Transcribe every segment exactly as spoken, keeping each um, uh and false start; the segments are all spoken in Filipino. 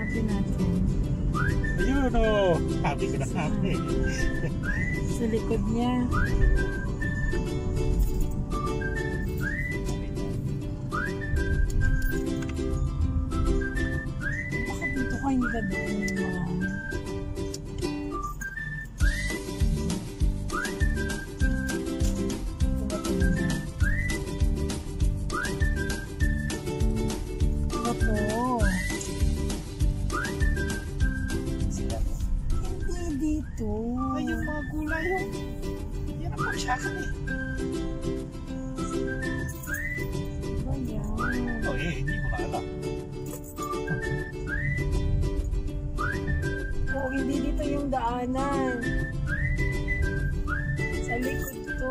Hanapin natin. Ayun o. Sabi ko na sabi. Sa likod niya. Baka dito ka hindi ka doon yung mga... Ay, yung mga gulay yung yan ang pagsyakan eh. Ba yan? Oh eh, hindi ko na alam. Oo, hindi dito yung daanan. Sa likod to.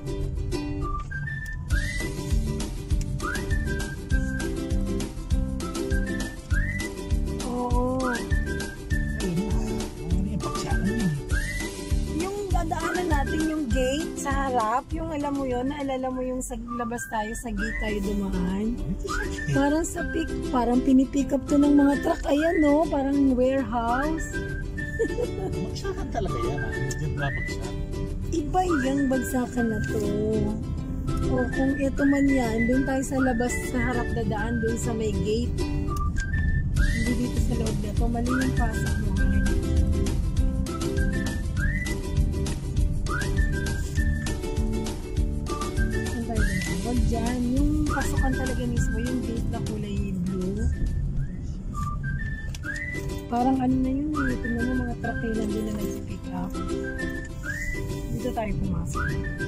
Sa harap, yung alam mo yun, naalala mo yung sa labas tayo, sa gate tayo dumaan. Parang sa pick, parang pinipick up to ng mga truck. Ayan no, parang warehouse. Bagsakan talaga yan ah. Diyan ba bagsakan? Iba yung bagsakan na to. O kung ito man yan, doon tayo sa labas, sa harap dadaan, doon sa may gate. Hindi dito sa loob na to. Mali yung pasok mo. Diyan, yung pasukan talaga mismo, yung gate na kulay blue. Parang ano na yun, eh. Tingnan mo mga truck na din na nagsi-pick up. Dito tayo pumasok.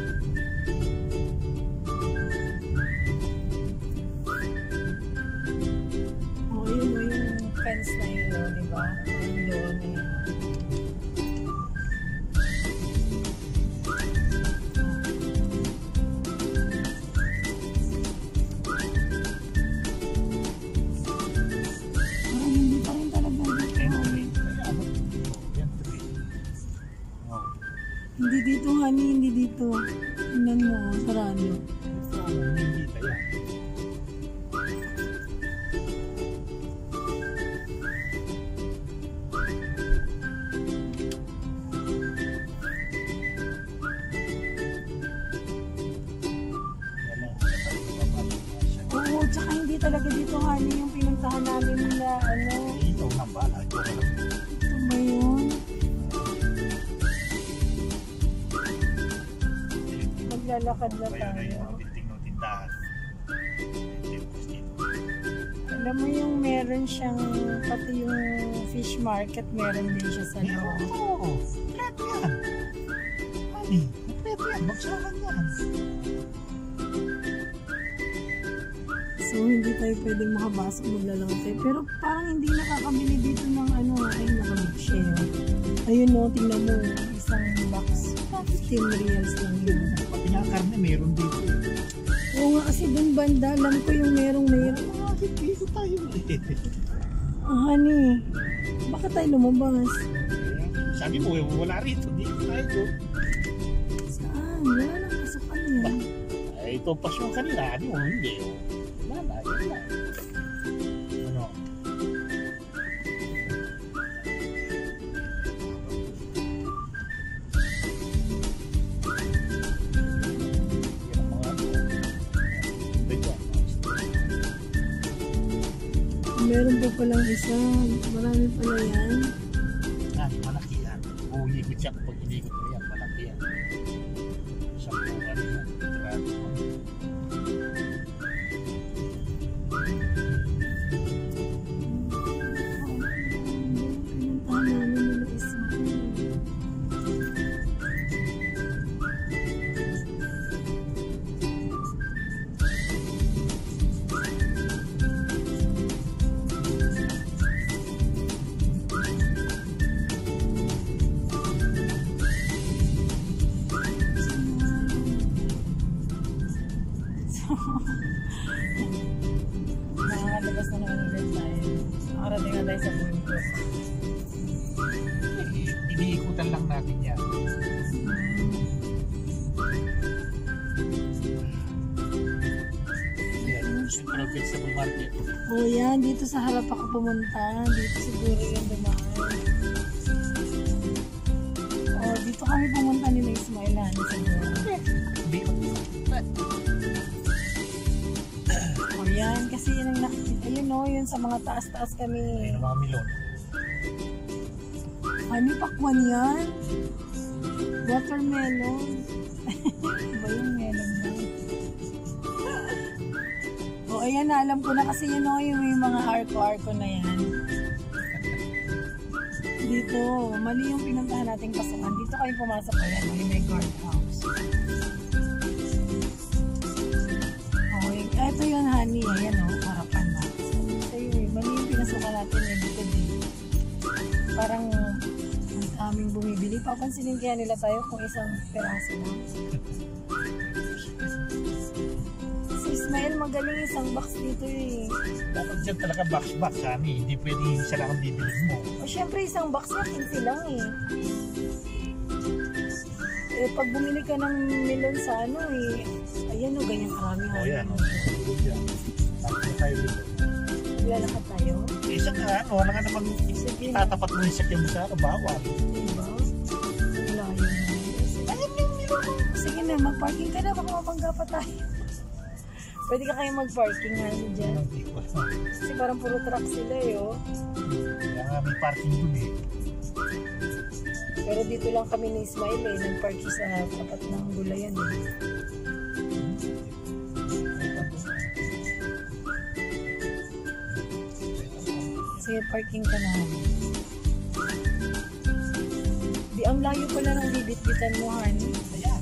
Oh, yun o, yung fence na yun, o, diba? Yung doon na yun. Hindi dito, honey, hindi dito. Tingnan mo, sarado. Hindi kaya. Oo, tsaka hindi talaga dito, honey, yung pinuntahan namin na ano. Ito ang bala. Ito ba yun? Maglalakad na tayo. Alam mo yung meron siyang, pati yung fish market, meron din siya sa loob. Oo, kompleto yan. Honey, kompleto yan. Bagsakan yan. So, hindi tayo pwedeng makabasok, maglalakad tayo. Pero parang hindi nakakabili dito ng ano, ay nakabig share. Ayun no, tingnan mo, isang box. fifteen reals lang yun. Pati nga karne, meron dito. Oo nga, kasi dun banda, alam ko yung merong meron. Dito tayo ulit. Ah, honey, baka tayo lumabas. Sabi mo, wala rito. Dito tayo. Saan? Wala lang pasukan yan. Ay, ito pasyon kanila. Ano, hindi. Wala, yun lang. Ano? Meron pa palang isa. Marami pala yan. Ah, malaki yan. Kung ikot siya, pag inikot mo yan, malaki yan. Sa buwan yan. Grabe mo. Pinuntahan namin nila isa. Nakakalabas na naman ulit tayo. Nakarating na tayo sa bundok. Iniikutan lang natin yan. Yan, Central Fields vegetable market. O yan, dito sa harap ako pumunta. Dito siguro yung dumaan. O, dito kami pumunta nila Ismail Han siguro. Hindi. O yan, kasi yun ang nakikita. Yun o, yun sa mga taas-taas kami. Ayun ang mga milon. Ano, pakwan yan? Watermelon. Iba yung melon na. O, ayan na, alam ko na kasi yun o, yung, yung mga arko-arko na yan. Dito, mali yung pinuntahan nating pasukan. Dito kayo pumasok ko yan, yung may guardhouse. O, yung, eto yun, honey. Ayan o, harapan na. So, yun, mali yung pinasukan natin eh, dito dito. Parang ang aming bumibili. Papansinin kaya nila tayo kung isang peraso lang. Si Ismail magaling isang box dito eh. Dapat dyan talaga box-box, honey. Hindi pwedeng isa lang ang bibilin mo. O syempre isang box na quince lang eh. Eh pag bumili ka ng melon sa ano eh. Ayan o, ganyan karami. O yan. Tapos na tayo dito. Lalakad tayo. Isa ka ano, wala nga namang itatapat mo yung sakyan mo sa ano, bawal. Diba? Wala yun. Ayun yung melon mo. Sige na, mag-parking ka na. Baka mapangga pa tayo. Pwede ka kayo mag-parking nga dyan. Kasi parang puro truck sila eh oh. Kaya nga may parking dun eh. Pero dito lang kami ni Ismail eh. Nag-parking sa tapat ng gulayan eh. Sige, parking ka na. Di ang layo pala ng bibit-bitan mo, honey. Ayan.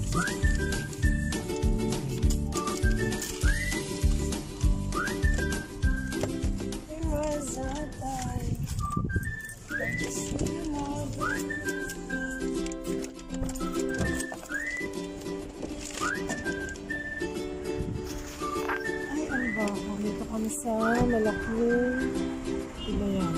There was a time that you see more than ay, ano ba? Dito kami sa malaking iba yan.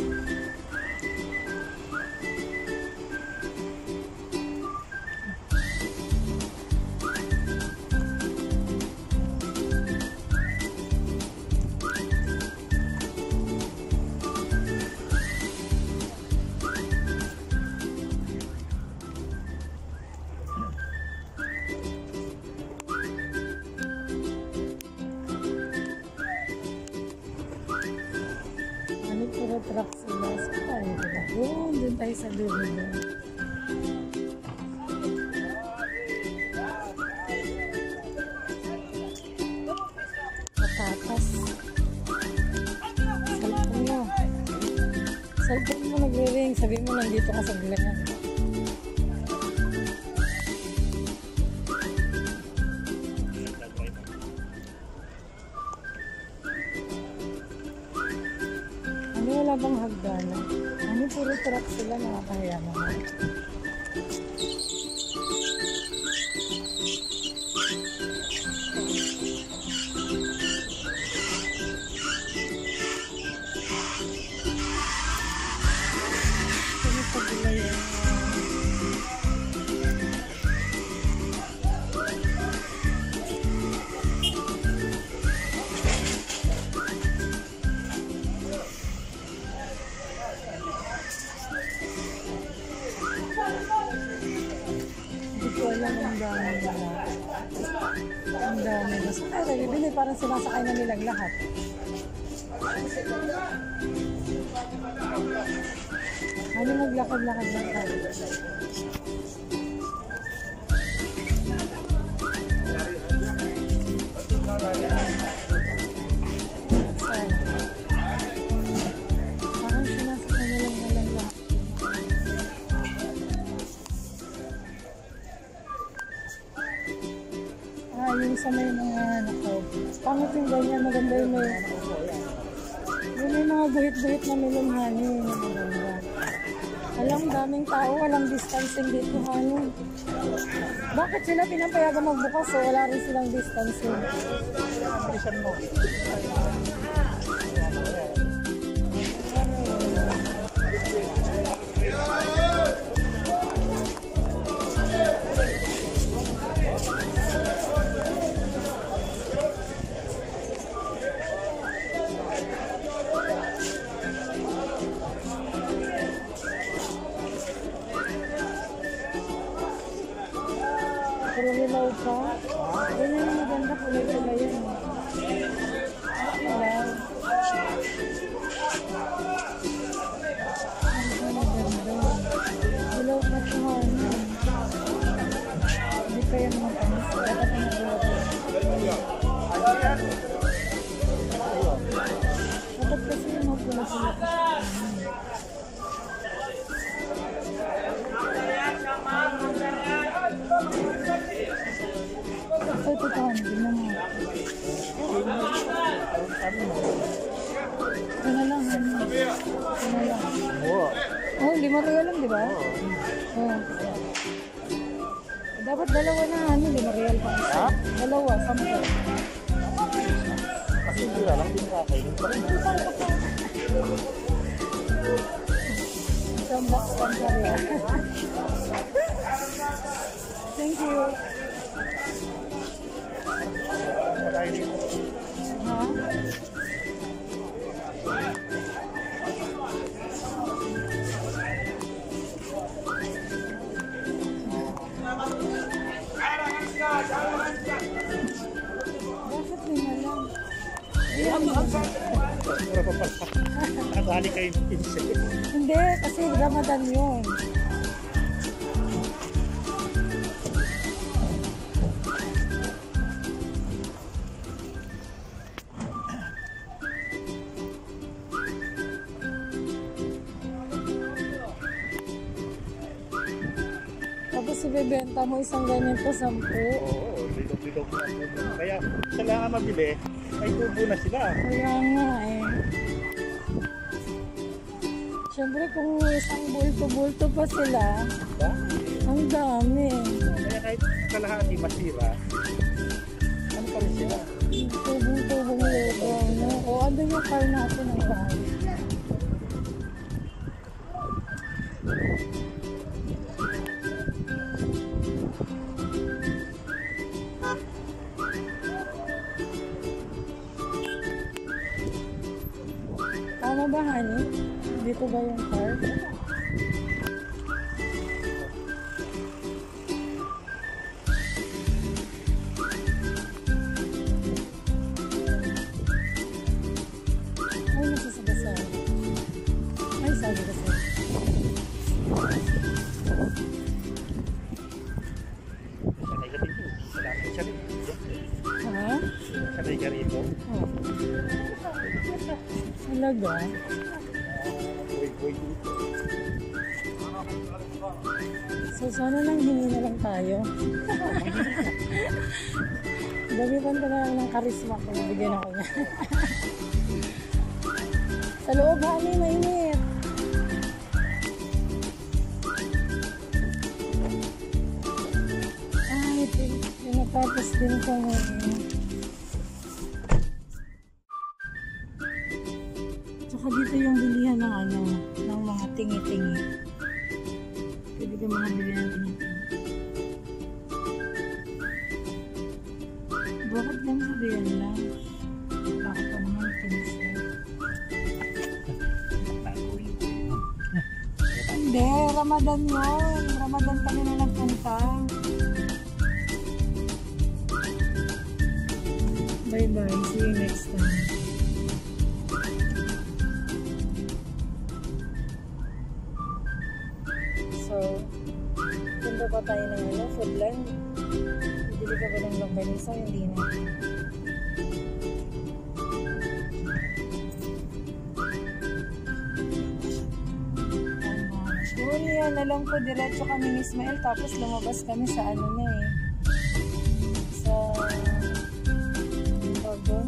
Puro truck sila. So tayo diba? Doon, doon tayo sa dulo doon. Patatas. Cellphone mo. Cellphone mo nagre-ring. Sabihin mo nandito ka sa gulayan. Ano wala bang hagdanan? Ano puro truck sila, nakakahiya naman. Ano sa gulayan? Walang ang dami nila. Ang dami nila. Saan tayo nabibili? Parang sinasakay na nilang lahat. Ano maglakad-lakad lang tayo? Saan? Parang sinasakay na lang nilang lahat. Ah, yung sa may mga nakaw. Pangit yung ganyan, maganda yung may... Yung may mga buhit-buhit na melon, honey. Maganda. Alam, daming tao, walang distancing dito, honey. Bakit sila pinapayagan magbukas o wala rin silang distancing? Bilisan mo. Dilaw pa. Yan yung maganda kulay pala yan. Dilaw. Ang maganda. Dilaw pa ito ha. Hindi pa yung matamis. Dapat na nagawa ko. Dapat kasi yung mapula sila. Ito, ito, ito. Tingnan mo. Ito na lang. Ito na lang. Oh, lima real lang, di ba? Oh. Dapat dalawa na, ano, lima real pa. Ha? Dalawa, sampo. Kasi hindi lang din kakainin pa rin. Isang box pang karya. Thank you. Ha? Bakit lima lang? Mura pa pala. Nakadali kayo yung pinsel. Hindi, kasi Ramadan yun. Tapos ibebenta mo isang ganyan po, sampu. Oo, bilog-bilog na. Kaya sa lang ang mabili, ay tubo na sila. Kaya nga eh. Siyempre kung isang bulto-bulto pa sila, Diba? ang dami. Kaya kahit kalahati masira, ano pa rin sila? Tubong-tubong logo. No? O ano yung car natin ang bahay? Tama ba, honey? Dito ba yung car? Ay, nasasabasa. Ay, sabi kasi. Sanay ka dito. Salamat siya rin. Ha? Sanay ka rito. Oh. Talaga? Boy-boy dito. So, sana lang hingi na lang tayo. Damitan ko na lang ng karisma ko. Bigyan ako niya. Sa loob, honey, mainit. Ay, ito. Yung natapos din ko ngayon. Tsaka dito yung bilihan ng ano, ng mga tingi-tingi. Pwede ka mga bilihan ng tingi-tingi. Bakit lang sabihan lang? Bakit pa naman pinsel? Hindi, Ramadan yun. Ramadan kami na nagpunta. Bye bye. See you next time. So, punta pa tayo ng ano, Foodland. Bili ka ba ng longganisa? Hindi na. Doon yan, alam ko, diretso kami ni Ismael, tapos lumabas kami sa ano na eh. Sa... tawag doon?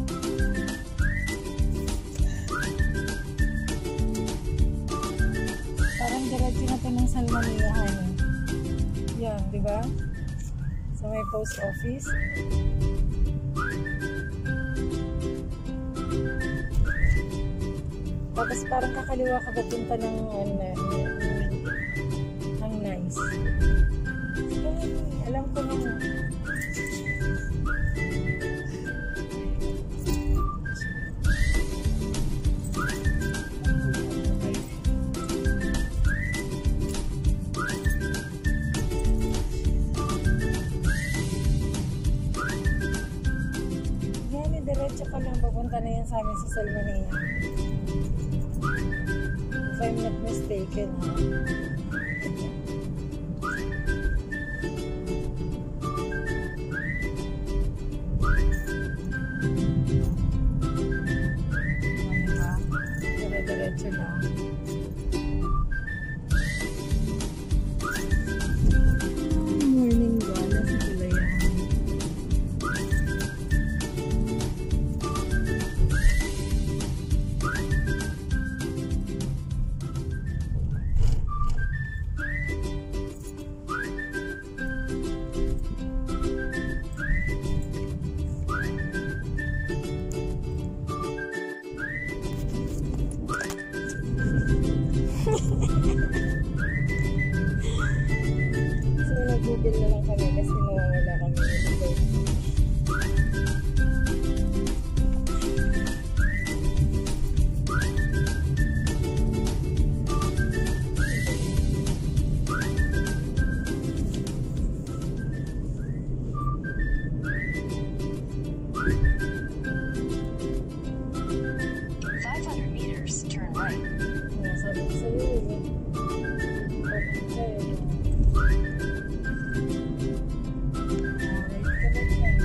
Parang diretso na ito ng Salmaniahan eh. Yan, di ba? Sa may post office. Tapos parang kakaliwa ka papunta ng ano, ng nice. Ay, alam ko na. Pupunta na yan sa amin sa Salmonea. If I'm not mistaken, ha? Dire-diretso lang. Morning gala sa Pulayan. So, nag-google na lang kami kasi nawawala kami dito. five hundred meters, turn right. Oh, sabi ko sa'yo eh. Papunta sa'yo. Alright, correct yan.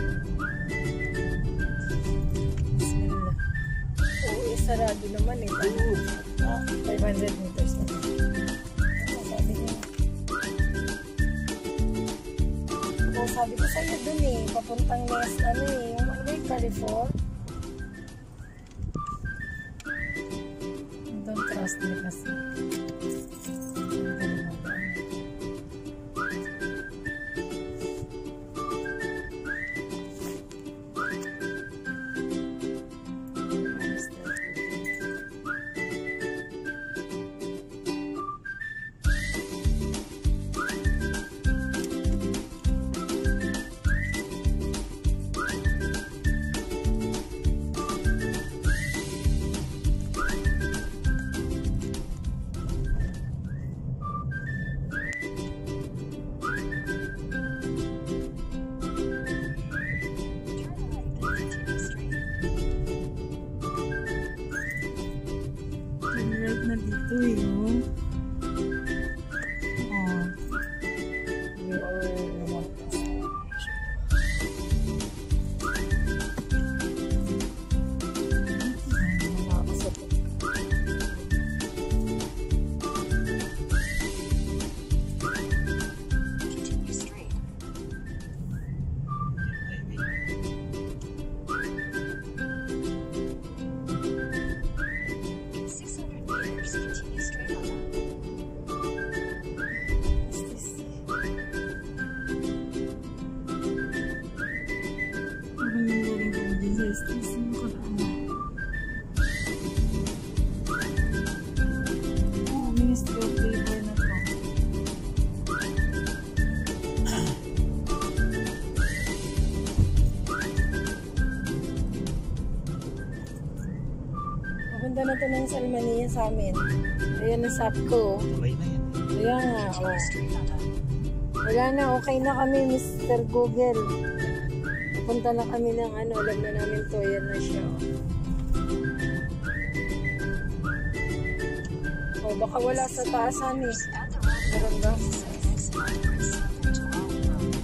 Bismillah. Oo, eh, sarado naman eh. Ah, five hundred meters na. Ano, sabi niya. Oo, sabi ko sa'yo dun eh. Papuntang Nes, ano eh. Yung ano ba yung California? Don't trust me kasi. Right na dito eh, oh. Oh. We are remote. Nakakasapot. Continue straight. In six hundred meters, continue straight on up. What's this? Parang yung galing ko din sa stress mo karama. Oh, Ministry of Labor na to. Maganda na to ng Salmonea sa amin. Ayan na sap ko. tulay na yan. Ayan nga, oh. Continue straight on up. Wala na, okay na kami, Mister Google. Punta na kami ng ano, alam na namin to, ayan na siya. Oh, baka wala sa taasan eh. At the right Meron ba? exit on Chris Southern to Olive Road.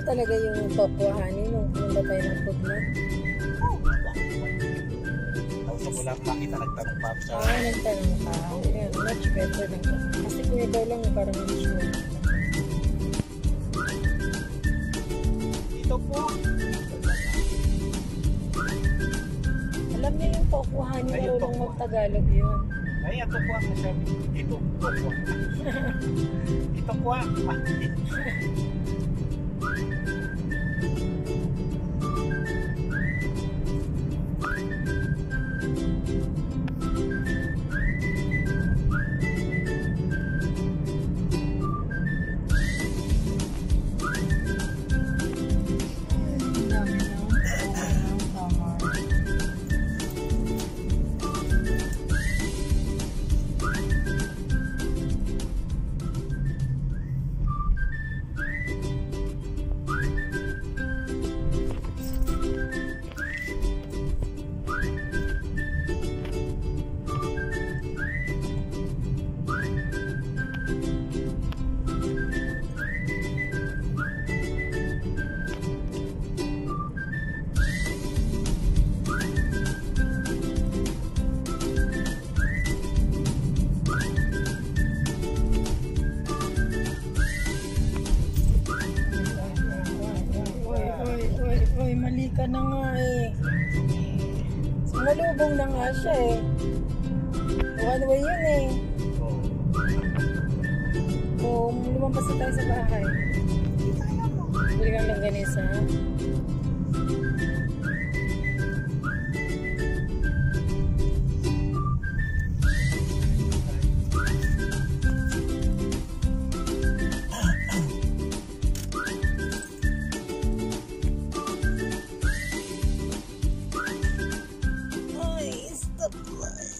talaga yung Tokwa honey nung pumunta tayo ng Puglan? Tapos ako lang makita, nagtanong pa ako sa Ah, nagtanong ka. Ayan, much better lang. Kasi kung ikaw lang, parang hindi sure. dito po. Alam niya yung Tokwa honey, Ay, yung marunong Tokwa. mag-Tagalog yun. Ay, ito po ang nasabi. Ito po. Ito po. Ang dami na. Okay lang, tama. Oy, oy, oy, oy, mali ka na nga eh. Sumalubong na nga siya eh. One way yun eh. O, lumampas na tayo sa bahay. Bili kang langganisa. Ay, stop light.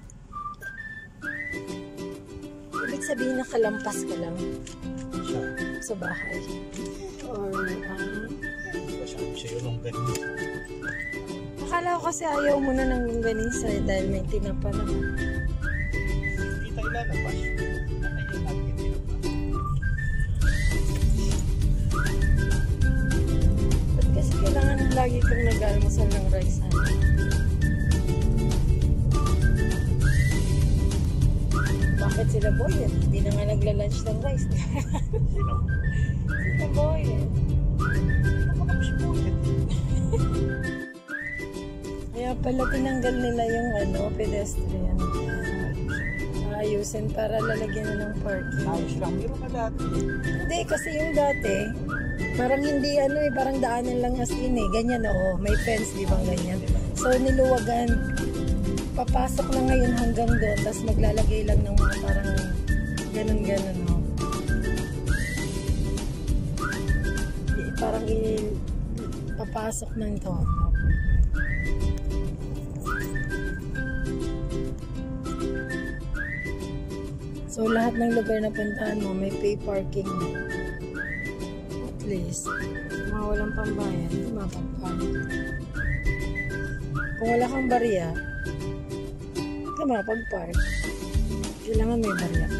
Ibig sabihin nakalampas ka lang Siya. sa bahay. Or, um, Masabi sa'yo nung ganun. akala ko kasi ayaw mo na ng longganisa eh, dahil may tinapa naman. Hindi tayo lalabas. Ano yung natin tinapa? Ba't kasi kailangan lagi kang nag-almusal ng rice, ha? Bakit sila boy eh? Hindi na nga nagla-lunch ng rice. Sino? Sila boy eh. Ako na si Boyet. Kaya pala tinanggal nila yung ano, pedestrian. Ayusin para lalagyan na ng parking. Ayos lang. Meron na dati. Hindi, kasi yung dati, parang hindi ano eh, parang daanan lang as in eh. Ganyan oo, may fence, di ba ganyan? So niluwagan. Papasok na ngayon hanggang doon, tapos maglalagay lang ng mga parang ganun-ganun oh. Di- Parang i- papasok ng to. So lahat ng lugar na puntahan mo, may pay parking na. At least, mga walang pambayad, hindi mapagpayad. Kung wala kang barya, hindi ka mapag-park. Kailangan may barya ka.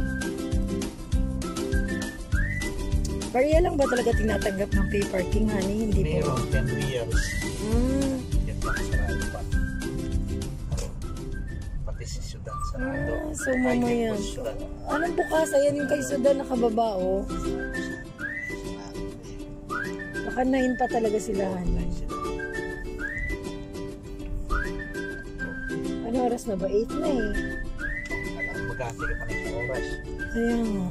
Barya lang ba talaga tinatanggap ng pay parking, honey? Hindi po. Meron. ten years. Hmm. Yan lang sarado pa. Pati si Sudan sarado. Ah, so Ay, mamaya. yung Sudan. Anong bukas? Ayan yung kay Sudan nakababa, oh. Baka nine pa talaga sila, honey. Ano oras na ba? eight na eh. Magkati ka pa na sa oras. Kaya nga.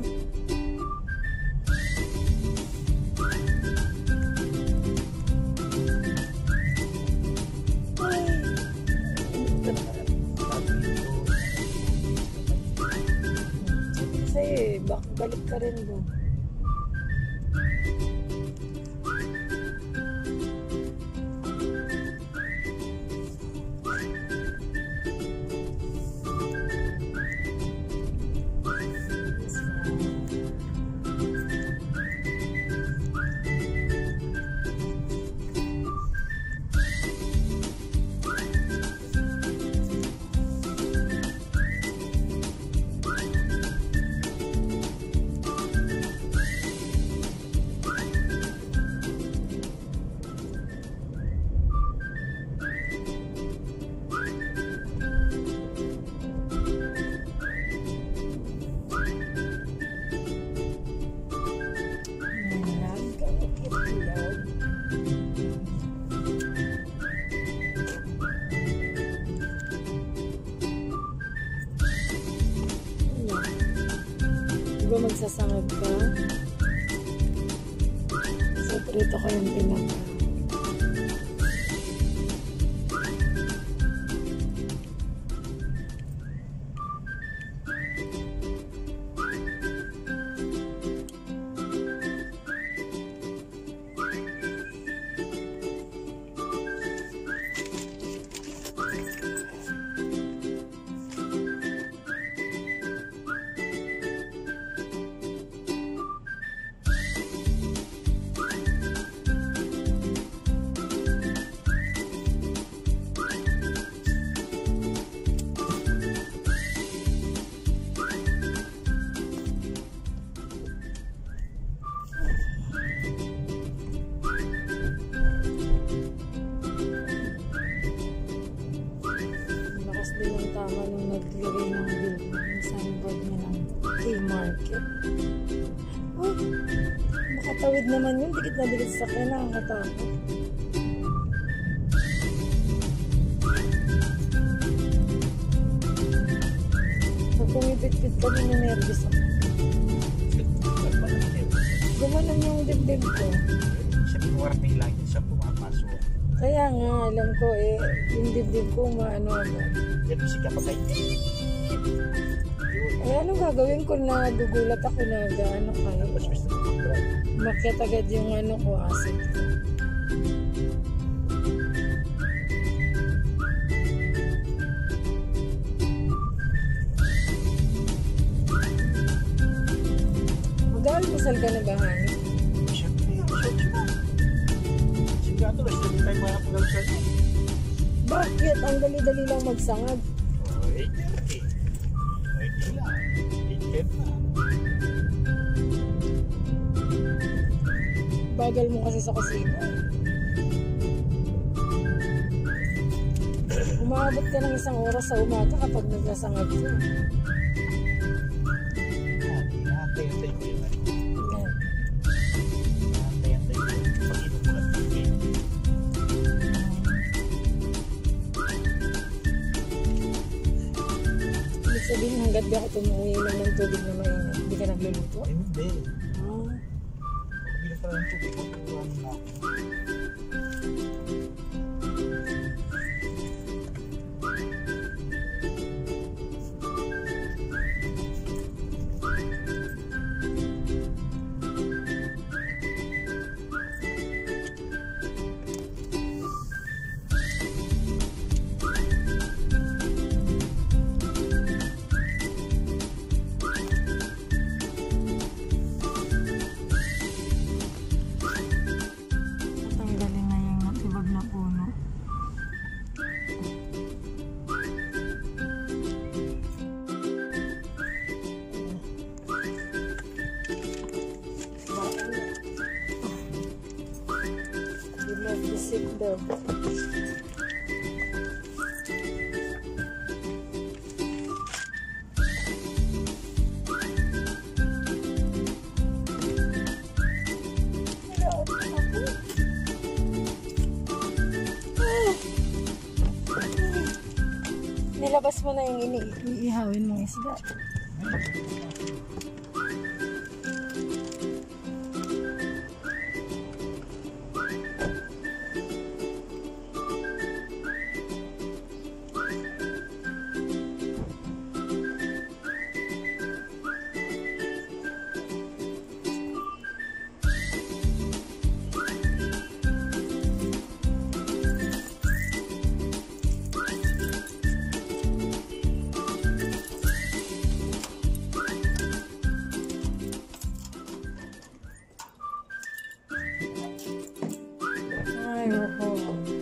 Ay. Kasi bak balik ka rin doon. ba magsasangag ka? So, prito ko yung pinaka. Tama nung naglagay ng bill yung signboard niya ng K-Market. Oh, makatawid naman yun. Dikit na dikit sa kanya. Nakakatakot. Pag pumipit-pit kami na nervous ako. Gumanon yung dibdib ko. Siya warning lang yun siya pumapasok. Kaya nga, alam ko eh, yung dibdib ko maano agad. Yan si kapatay. Eh, anong gagawin ko na gugulat ako na gaano kayo? Tapos gusto ko mag-drive. Makiat agad yung ano ko, asset ko. Mag-aalmusal ka na ba, honey? Siyempre, siyempre na. Sigado, basta hindi tayo mga pag-almusal. Bakit? Ang dali-dali lang magsangag. Oh, eight thirty. eight lang. eight ten na. Bagal mo kasi sa kusina. Umabot ka ng isang oras sa umaga kapag naglasangag ka. Hintay-hintay ko yun. Yan. Hintay-hintay ko yun. Pag-inom mo lang tubig. Ibig sabihin, hanggat di ako tumuinom ng tubig na mainit, hindi ka nagluluto? Ay, hindi. Ah. Pag-inom pa lang ng tubig. Pag-inom na ako. Tanggalin na yung natibag na puno. Remove the sick dog. Nilabas mo na yung ini- iihawin mong isda. Ay, we're home.